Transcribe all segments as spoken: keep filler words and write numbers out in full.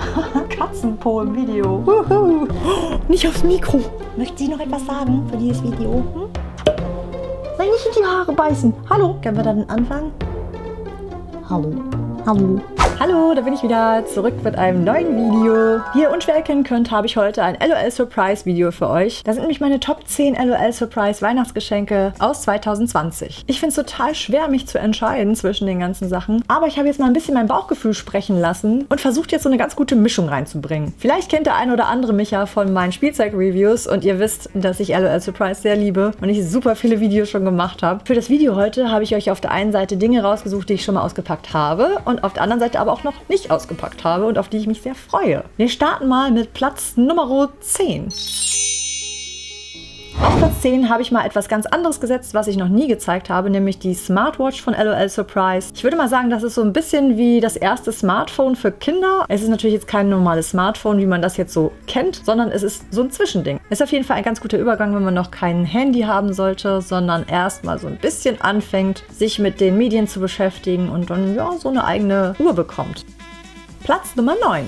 Katzenpo im Video. Uhu. Nicht aufs Mikro. Möchten Sie noch etwas sagen für dieses Video? Hm? Nein, nicht in die Haare beißen. Hallo. Können wir dann anfangen? Hallo. Hallo. Hallo, da bin ich wieder zurück mit einem neuen Video. Wie ihr unschwer erkennen könnt, habe ich heute ein LOL Surprise Video für euch. Da sind nämlich meine Top zehn LOL Surprise Weihnachtsgeschenke aus zwanzig zwanzig. Ich finde es total schwer, mich zu entscheiden zwischen den ganzen Sachen. Aber ich habe jetzt mal ein bisschen mein Bauchgefühl sprechen lassen und versucht jetzt so eine ganz gute Mischung reinzubringen. Vielleicht kennt der ein oder andere mich ja von meinen Spielzeug-Reviews und ihr wisst, dass ich LOL Surprise sehr liebe und ich super viele Videos schon gemacht habe. Für das Video heute habe ich euch auf der einen Seite Dinge rausgesucht, die ich schon mal ausgepackt habe und auf der anderen Seite aber auch noch nicht ausgepackt habe und auf die ich mich sehr freue. Wir starten mal mit Platz Nummer zehn. Auf Platz zehn habe ich mal etwas ganz anderes gesetzt, was ich noch nie gezeigt habe, nämlich die Smartwatch von LOL Surprise. Ich würde mal sagen, das ist so ein bisschen wie das erste Smartphone für Kinder. Es ist natürlich jetzt kein normales Smartphone, wie man das jetzt so kennt, sondern es ist so ein Zwischending. Ist auf jeden Fall ein ganz guter Übergang, wenn man noch kein Handy haben sollte, sondern erstmal so ein bisschen anfängt, sich mit den Medien zu beschäftigen und dann ja so eine eigene Uhr bekommt. Platz Nummer neun.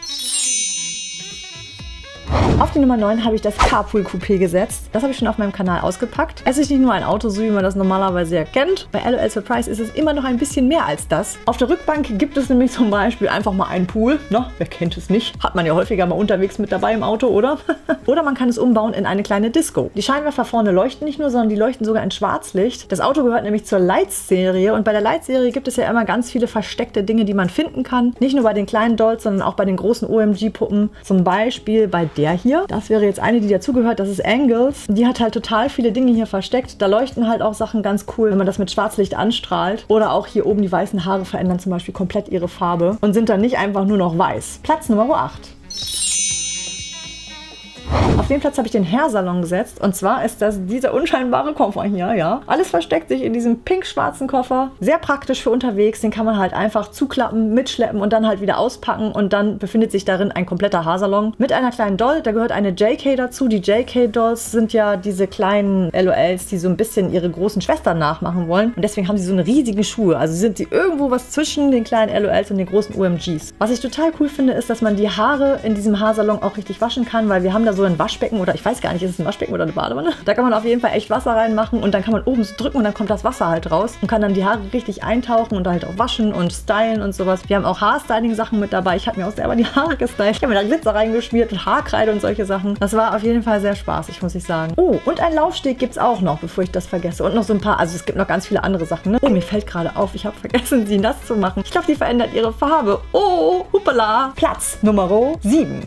Auf die Nummer neun habe ich das Carpool Coupé gesetzt. Das habe ich schon auf meinem Kanal ausgepackt. Es ist nicht nur ein Auto, so wie man das normalerweise ja kennt. Bei LOL Surprise ist es immer noch ein bisschen mehr als das. Auf der Rückbank gibt es nämlich zum Beispiel einfach mal einen Pool. Na, wer kennt es nicht? Hat man ja häufiger mal unterwegs mit dabei im Auto, oder? Oder man kann es umbauen in eine kleine Disco. Die Scheinwerfer vorne leuchten nicht nur, sondern die leuchten sogar in Schwarzlicht. Das Auto gehört nämlich zur Lights-Serie und bei der Lights-Serie gibt es ja immer ganz viele versteckte Dinge, die man finden kann. Nicht nur bei den kleinen Dolls, sondern auch bei den großen O M G-Puppen. Zum Beispiel bei der hier. Hier. Das wäre jetzt eine, die dazugehört. Das ist Angles. Die hat halt total viele Dinge hier versteckt. Da leuchten halt auch Sachen ganz cool, wenn man das mit Schwarzlicht anstrahlt. Oder auch hier oben die weißen Haare verändern zum Beispiel komplett ihre Farbe und sind dann nicht einfach nur noch weiß. Platz Nummer acht. Auf den Platz habe ich den Hairsalon gesetzt und zwar ist das dieser unscheinbare Koffer hier, ja. Alles versteckt sich in diesem pink-schwarzen Koffer. Sehr praktisch für unterwegs, den kann man halt einfach zuklappen, mitschleppen und dann halt wieder auspacken und dann befindet sich darin ein kompletter Haarsalon mit einer kleinen Doll. Da gehört eine J K dazu. Die J K-Dolls sind ja diese kleinen L O Ls, die so ein bisschen ihre großen Schwestern nachmachen wollen und deswegen haben sie so eine riesige Schuhe. Also sind sie irgendwo was zwischen den kleinen L O Ls und den großen O M Gs. Was ich total cool finde, ist, dass man die Haare in diesem Haarsalon auch richtig waschen kann, weil wir haben da so ein Waschbecken oder ich weiß gar nicht, ist es ein Waschbecken oder eine Badewanne? Da kann man auf jeden Fall echt Wasser reinmachen und dann kann man oben so drücken und dann kommt das Wasser halt raus und kann dann die Haare richtig eintauchen und halt auch waschen und stylen und sowas. Wir haben auch Haarstyling-Sachen mit dabei. Ich habe mir auch selber die Haare gestylt. Ich habe mir da Glitzer reingeschmiert und Haarkreide und solche Sachen. Das war auf jeden Fall sehr spaßig, muss ich sagen. Oh, und ein Laufsteg gibt es auch noch, bevor ich das vergesse. Und noch so ein paar, also es gibt noch ganz viele andere Sachen. Ne? Oh, mir fällt gerade auf, ich habe vergessen, sie nass zu machen. Ich glaube, die verändert ihre Farbe. Oh, hoppala. Platz Nummer sieben.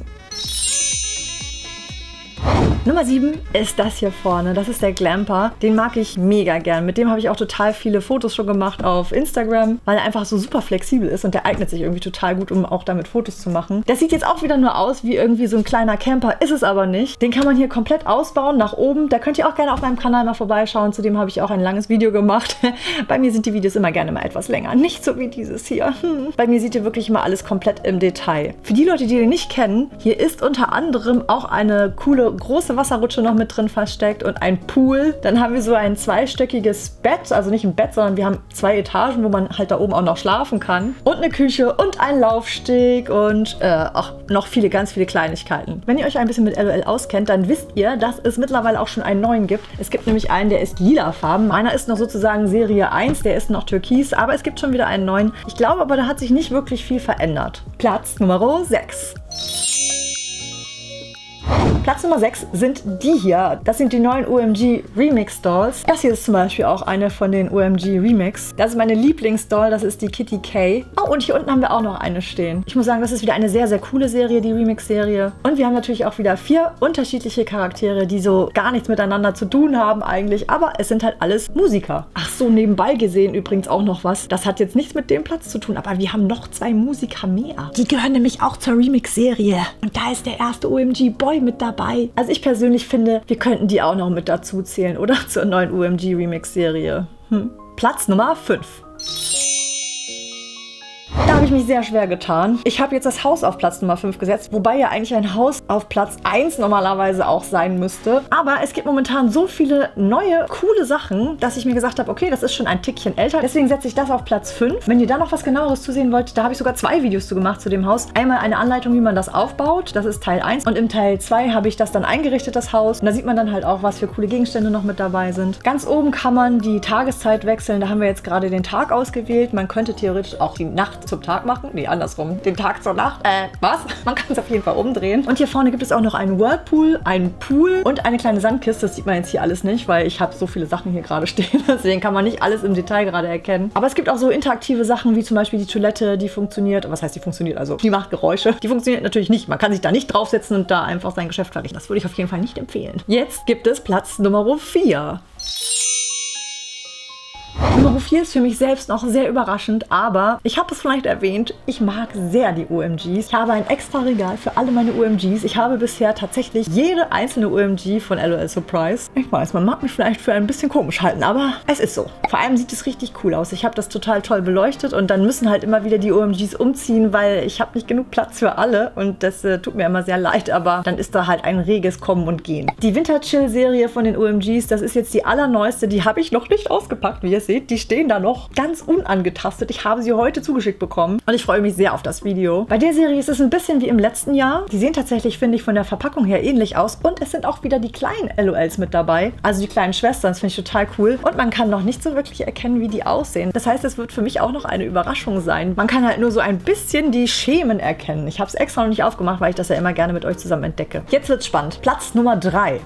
Nummer sieben ist das hier vorne. Das ist der Glamper. Den mag ich mega gern. Mit dem habe ich auch total viele Fotos schon gemacht auf Instagram, weil er einfach so super flexibel ist und der eignet sich irgendwie total gut, um auch damit Fotos zu machen. Der sieht jetzt auch wieder nur aus wie irgendwie so ein kleiner Camper, ist es aber nicht. Den kann man hier komplett ausbauen nach oben. Da könnt ihr auch gerne auf meinem Kanal mal vorbeischauen. Zudem habe ich auch ein langes Video gemacht. Bei mir sind die Videos immer gerne mal etwas länger. Nicht so wie dieses hier. Hm. Bei mir seht ihr wirklich immer alles komplett im Detail. Für die Leute, die den nicht kennen, hier ist unter anderem auch eine coole große Wasserrutsche noch mit drin versteckt und ein Pool. Dann haben wir so ein zweistöckiges Bett, also nicht ein Bett, sondern wir haben zwei Etagen, wo man halt da oben auch noch schlafen kann. Und eine Küche und ein Laufsteg und äh, auch noch viele, ganz viele Kleinigkeiten. Wenn ihr euch ein bisschen mit LOL auskennt, dann wisst ihr, dass es mittlerweile auch schon einen neuen gibt. Es gibt nämlich einen, der ist lilafarben. Meiner ist noch sozusagen Serie eins, der ist noch türkis, aber es gibt schon wieder einen neuen. Ich glaube aber, da hat sich nicht wirklich viel verändert. Platz Nummer sechs. Platz Nummer sechs sind die hier. Das sind die neuen O M G Remix Dolls. Das hier ist zum Beispiel auch eine von den O M G Remix. Das ist meine Lieblingsdoll, das ist die Kitty K. Oh, und hier unten haben wir auch noch eine stehen. Ich muss sagen, das ist wieder eine sehr, sehr coole Serie, die Remix-Serie. Und wir haben natürlich auch wieder vier unterschiedliche Charaktere, die so gar nichts miteinander zu tun haben eigentlich. Aber es sind halt alles Musiker. Ach so, nebenbei gesehen übrigens auch noch was. Das hat jetzt nichts mit dem Platz zu tun, aber wir haben noch zwei Musiker mehr. Die gehören nämlich auch zur Remix-Serie. Und da ist der erste O M G Boy mit dabei. Also ich persönlich finde, wir könnten die auch noch mit dazu zählen, oder? Zur neuen O M G Remix-Serie. Hm. Platz Nummer fünf. Da habe ich mich sehr schwer getan. Ich habe jetzt das Haus auf Platz Nummer fünf gesetzt, wobei ja eigentlich ein Haus auf Platz eins normalerweise auch sein müsste. Aber es gibt momentan so viele neue, coole Sachen, dass ich mir gesagt habe, okay, das ist schon ein Tickchen älter. Deswegen setze ich das auf Platz fünf. Wenn ihr da noch was genaueres zu sehen wollt, da habe ich sogar zwei Videos zu gemacht zu dem Haus. Einmal eine Anleitung, wie man das aufbaut. Das ist Teil eins. Und im Teil zwei habe ich das dann eingerichtet, das Haus. Und da sieht man dann halt auch, was für coole Gegenstände noch mit dabei sind. Ganz oben kann man die Tageszeit wechseln. Da haben wir jetzt gerade den Tag ausgewählt. Man könnte theoretisch auch die Nacht zum Tag machen. Nee, andersrum. Den Tag zur Nacht. Äh, was? Man kann es auf jeden Fall umdrehen. Und hier vorne gibt es auch noch einen Whirlpool, einen Pool und eine kleine Sandkiste. Das sieht man jetzt hier alles nicht, weil ich habe so viele Sachen hier gerade stehen. Deswegen kann man nicht alles im Detail gerade erkennen. Aber es gibt auch so interaktive Sachen, wie zum Beispiel die Toilette, die funktioniert. Was heißt, die funktioniert? Also, die macht Geräusche. Die funktioniert natürlich nicht. Man kann sich da nicht draufsetzen und da einfach sein Geschäft verrichten. Das würde ich auf jeden Fall nicht empfehlen. Jetzt gibt es Platz Nummer vier. Nummer vier ist für mich selbst noch sehr überraschend, aber ich habe es vielleicht erwähnt, ich mag sehr die O M Gs. Ich habe ein extra Regal für alle meine O M Gs. Ich habe bisher tatsächlich jede einzelne O M G von LOL Surprise. Ich weiß, man mag mich vielleicht für ein bisschen komisch halten, aber es ist so. Vor allem sieht es richtig cool aus. Ich habe das total toll beleuchtet und dann müssen halt immer wieder die O M Gs umziehen, weil ich habe nicht genug Platz für alle und das äh, tut mir immer sehr leid, aber dann ist da halt ein reges Kommen und Gehen. Die Winter-Chill-Serie von den O M Gs, das ist jetzt die allerneueste, die habe ich noch nicht ausgepackt, wie ihr seht. Die stehen da noch ganz unangetastet. Ich habe sie heute zugeschickt bekommen und ich freue mich sehr auf das Video. Bei der Serie ist es ein bisschen wie im letzten Jahr. Die sehen tatsächlich, finde ich, von der Verpackung her ähnlich aus und es sind auch wieder die kleinen L O Ls mit dabei. Also die kleinen Schwestern, das finde ich total cool. Und man kann noch nicht so wirklich erkennen, wie die aussehen. Das heißt, es wird für mich auch noch eine Überraschung sein. Man kann halt nur so ein bisschen die Schemen erkennen. Ich habe es extra noch nicht aufgemacht, weil ich das ja immer gerne mit euch zusammen entdecke. Jetzt wird's spannend. Platz Nummer drei.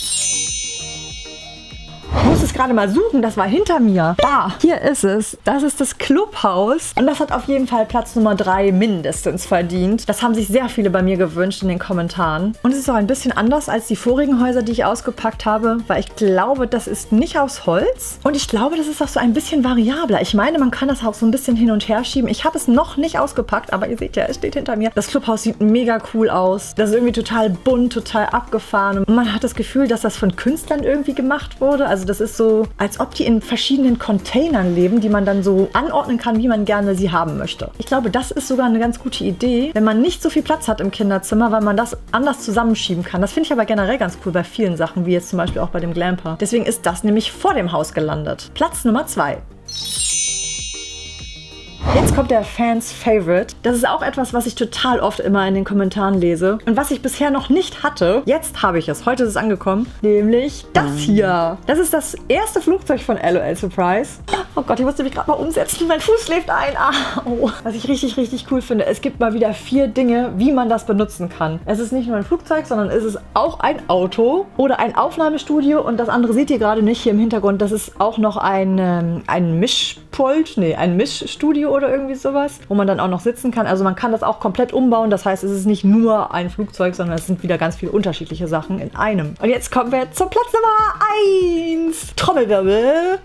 Ich muss es gerade mal suchen, das war hinter mir. Da, hier ist es. Das ist das Clubhaus. Und das hat auf jeden Fall Platz Nummer drei mindestens verdient. Das haben sich sehr viele bei mir gewünscht in den Kommentaren. Und es ist auch ein bisschen anders als die vorigen Häuser, die ich ausgepackt habe, weil ich glaube, das ist nicht aus Holz. Und ich glaube, das ist auch so ein bisschen variabler. Ich meine, man kann das auch so ein bisschen hin und her schieben. Ich habe es noch nicht ausgepackt, aber ihr seht ja, es steht hinter mir. Das Clubhaus sieht mega cool aus. Das ist irgendwie total bunt, total abgefahren. Und man hat das Gefühl, dass das von Künstlern irgendwie gemacht wurde. Also das ist so, als ob die in verschiedenen Containern leben, die man dann so anordnen kann, wie man gerne sie haben möchte. Ich glaube, das ist sogar eine ganz gute Idee, wenn man nicht so viel Platz hat im Kinderzimmer, weil man das anders zusammenschieben kann. Das finde ich aber generell ganz cool bei vielen Sachen, wie jetzt zum Beispiel auch bei dem Glamper. Deswegen ist das nämlich vor dem Haus gelandet. Platz Nummer zwei. Jetzt kommt der Fans Favorite. Das ist auch etwas, was ich total oft immer in den Kommentaren lese. Und was ich bisher noch nicht hatte, jetzt habe ich es. Heute ist es angekommen. Nämlich das hier. Das ist das erste Flugzeug von LOL Surprise. Oh Gott, ich musste mich gerade mal umsetzen. Mein Fuß schläft ein. Au. Was ich richtig, richtig cool finde, es gibt mal wieder vier Dinge, wie man das benutzen kann. Es ist nicht nur ein Flugzeug, sondern es ist auch ein Auto oder ein Aufnahmestudio. Und das andere seht ihr gerade nicht hier im Hintergrund. Das ist auch noch ein, ähm, ein Mischpult, nee, ein Mischstudio oder irgendwie sowas, wo man dann auch noch sitzen kann. Also man kann das auch komplett umbauen. Das heißt, es ist nicht nur ein Flugzeug, sondern es sind wieder ganz viele unterschiedliche Sachen in einem. Und jetzt kommen wir zum Platz Nummer eins. Trommelwirbel.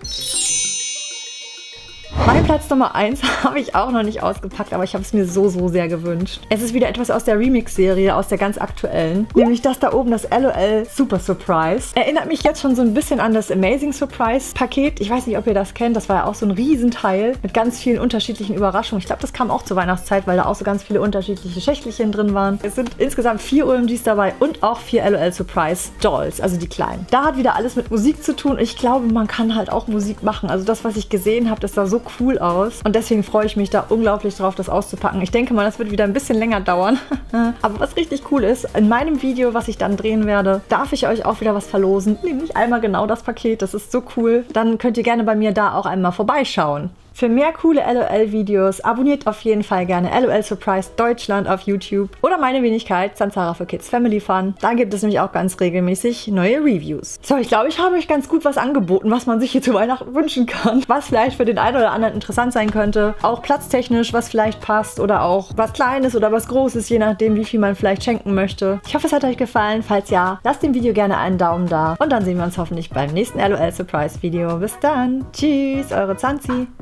Mein Platz Nummer eins habe ich auch noch nicht ausgepackt, aber ich habe es mir so, so sehr gewünscht. Es ist wieder etwas aus der Remix-Serie, aus der ganz aktuellen. Nämlich das da oben, das LOL Super Surprise. Erinnert mich jetzt schon so ein bisschen an das Amazing Surprise Paket. Ich weiß nicht, ob ihr das kennt. Das war ja auch so ein Riesenteil mit ganz vielen unterschiedlichen Überraschungen. Ich glaube, das kam auch zur Weihnachtszeit, weil da auch so ganz viele unterschiedliche Schächtelchen drin waren. Es sind insgesamt vier O M Gs dabei und auch vier LOL Surprise Dolls, also die kleinen. Da hat wieder alles mit Musik zu tun. Ich glaube, man kann halt auch Musik machen. Also das, was ich gesehen habe, das sah so cool aus. Und deswegen freue ich mich da unglaublich drauf, das auszupacken. Ich denke mal, das wird wieder ein bisschen länger dauern. Aber was richtig cool ist, in meinem Video, was ich dann drehen werde, darf ich euch auch wieder was verlosen. Nämlich einmal genau das Paket. Das ist so cool. Dann könnt ihr gerne bei mir da auch einmal vorbeischauen. Für mehr coole LOL-Videos abonniert auf jeden Fall gerne LOL Surprise Deutschland auf YouTube oder meine Wenigkeit Zanzara für Kids Family Fun. Da gibt es nämlich auch ganz regelmäßig neue Reviews. So, ich glaube, ich habe euch ganz gut was angeboten, was man sich hier zu Weihnachten wünschen kann. Was vielleicht für den einen oder anderen interessant sein könnte. Auch platztechnisch, was vielleicht passt oder auch was Kleines oder was Großes, je nachdem, wie viel man vielleicht schenken möchte. Ich hoffe, es hat euch gefallen. Falls ja, lasst dem Video gerne einen Daumen da und dann sehen wir uns hoffentlich beim nächsten LOL Surprise Video. Bis dann. Tschüss, eure Zanzi.